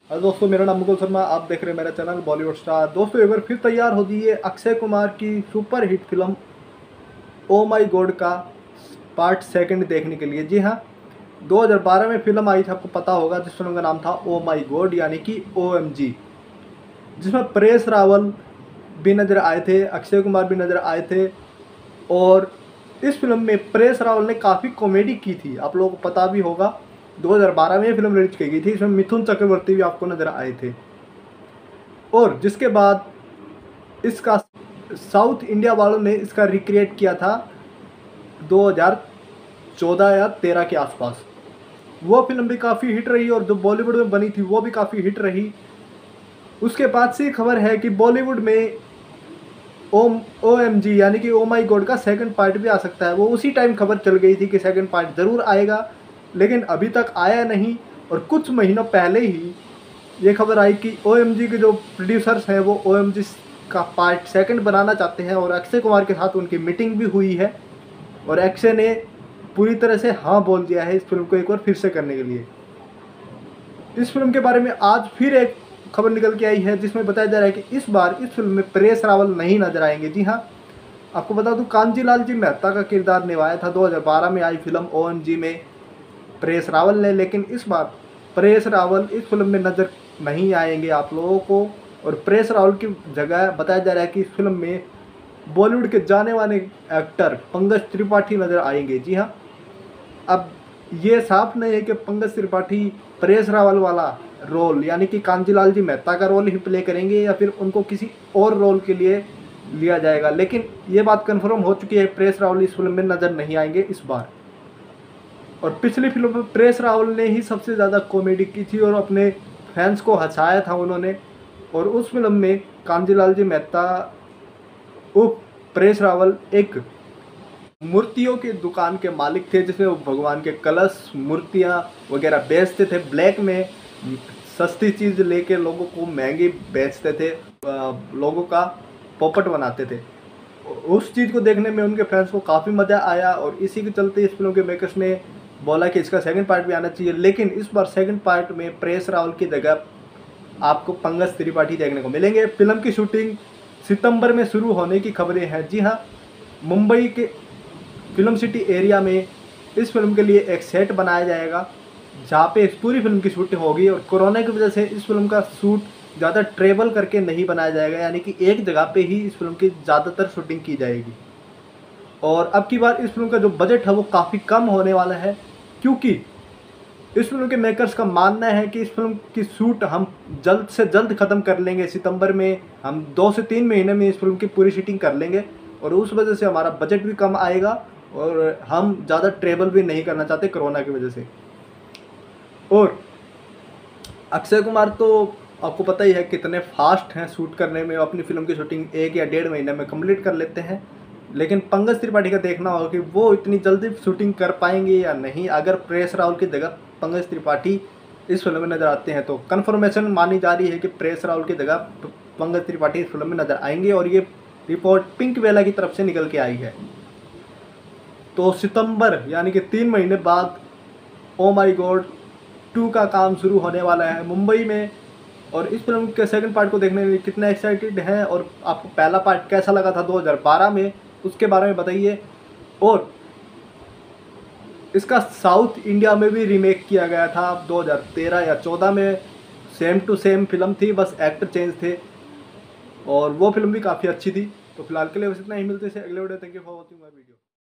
Hello दोस्तों, मेरा नाम मुकुल शर्मा। आप देख रहे हैं मेरा चैनल बॉलीवुड स्टार। दोस्तों, एक बार फिर तैयार हो जाइए अक्षय कुमार की सुपर हिट फिल्म ओ माई गॉड का पार्ट सेकंड देखने के लिए। जी हाँ, 2012 में फिल्म आई थी, आपको पता होगा, जिस फिल्म का नाम था ओ माई गॉड यानी कि OMG, जिसमें परेश रावल भी नज़र आए थे, अक्षय कुमार भी नज़र आए थे। और इस फिल्म में परेश रावल ने काफ़ी कॉमेडी की थी, आप लोगों को पता भी होगा। 2012 में ये फिल्म रिलीज की गई थी। इसमें मिथुन चक्रवर्ती भी आपको नज़र आए थे। और जिसके बाद इसका साउथ इंडिया वालों ने इसका रिक्रिएट किया था 2014 या 13 के आसपास। वो फिल्म भी काफ़ी हिट रही और जो बॉलीवुड में बनी थी वो भी काफ़ी हिट रही। उसके बाद से खबर है कि बॉलीवुड में OMG यानी कि ओ माई गॉड का सेकंड पार्ट भी आ सकता है। वो उसी टाइम खबर चल गई थी कि सेकंड पार्ट ज़रूर आएगा, लेकिन अभी तक आया नहीं। और कुछ महीनों पहले ही ये खबर आई कि OMG के जो प्रोड्यूसर्स हैं वो OMG का पार्ट सेकंड बनाना चाहते हैं, और अक्षय कुमार के साथ उनकी मीटिंग भी हुई है। और अक्षय ने पूरी तरह से हाँ बोल दिया है इस फिल्म को एक बार फिर से करने के लिए। इस फिल्म के बारे में आज फिर एक खबर निकल के आई है, जिसमें बताया जा रहा है कि इस बार इस फिल्म में परेश रावल नहीं नजर आएंगे। जी हाँ, आपको बता दूं, कांजीलाल जी मेहता का किरदार निभाया था 2012 में आई फिल्म OMG में परेश रावल ने। लेकिन इस बार परेश रावल इस फिल्म में नज़र नहीं आएंगे आप लोगों को। और परेश रावल की जगह बताया जा रहा है कि इस फिल्म में बॉलीवुड के जाने माने एक्टर पंकज त्रिपाठी नज़र आएंगे। जी हाँ, अब ये साफ नहीं है कि पंकज त्रिपाठी परेश रावल वाला रोल यानी कि कांजीलाल जी मेहता का रोल ही प्ले करेंगे या फिर उनको किसी और रोल के लिए लिया जाएगा। लेकिन ये बात कंफर्म हो चुकी है, परेश रावल इस फिल्म में नज़र नहीं आएंगे इस बार। और पिछली फिल्म में परेश रावल ने ही सबसे ज़्यादा कॉमेडी की थी और अपने फैंस को हंसाया था उन्होंने। और उस फिल्म में कांजीलाल जी मेहता उर्फ परेश रावल एक मूर्तियों की दुकान के मालिक थे, जिसमें वो भगवान के कलश मूर्तियाँ वगैरह बेचते थे। ब्लैक में सस्ती चीज़ लेके लोगों को महंगी बेचते थे, लोगों का पोपट बनाते थे। उस चीज़ को देखने में उनके फैंस को काफ़ी मज़ा आया और इसी के चलते इस फिल्म के मेकर्स ने बोला कि इसका सेकंड पार्ट भी आना चाहिए। लेकिन इस बार सेकंड पार्ट में परेश रावल की जगह आपको पंकज त्रिपाठी देखने को मिलेंगे। फिल्म की शूटिंग सितंबर में शुरू होने की खबरें हैं। जी हाँ, मुंबई के फिल्म सिटी एरिया में इस फिल्म के लिए एक सेट बनाया जाएगा, जहाँ पे इस पूरी फिल्म की शूटिंग होगी। और कोरोना की वजह से इस फिल्म का शूट ज़्यादा ट्रेवल करके नहीं बनाया जाएगा, यानी कि एक जगह पे ही इस फिल्म की ज़्यादातर शूटिंग की जाएगी। और अब की बार इस फिल्म का जो बजट है वो काफ़ी कम होने वाला है, क्योंकि इस फिल्म के मेकर्स का मानना है कि इस फिल्म की शूट हम जल्द से जल्द ख़त्म कर लेंगे। सितंबर में हम 2 से 3 महीने में इस फिल्म की पूरी शूटिंग कर लेंगे, और उस वजह से हमारा बजट भी कम आएगा और हम ज़्यादा ट्रेवल भी नहीं करना चाहते कोरोना की वजह से। और अक्षय कुमार तो आपको पता ही है कितने फास्ट हैं शूट करने में, अपनी फिल्म की शूटिंग 1 या 1.5 महीने में कंप्लीट कर लेते हैं। लेकिन पंकज त्रिपाठी का देखना होगा कि वो इतनी जल्दी शूटिंग कर पाएंगे या नहीं। अगर परेश रावल की जगह पंकज त्रिपाठी इस फिल्म में नज़र आते हैं तो कन्फर्मेशन मानी जा रही है कि परेश रावल की जगह पंकज त्रिपाठी इस फिल्म में नज़र आएंगे, और ये रिपोर्ट पिंक वेला की तरफ से निकल के आई है। तो सितंबर यानी कि 3 महीने बाद ओ माई गॉड 2 का काम शुरू होने वाला है मुंबई में। और इस फिल्म के सेकंड पार्ट को देखने के लिए कितना एक्साइटेड हैं, और आपको पहला पार्ट कैसा लगा था 2012 में, उसके बारे में बताइए। और इसका साउथ इंडिया में भी रीमेक किया गया था 2013 या 14 में। सेम टू सेम फिल्म थी, बस एक्टर चेंज थे, और वो फिल्म भी काफ़ी अच्छी थी। तो फिलहाल के लिए बस इतना ही, मिलते हैं अगले video. Thank you for watching my video.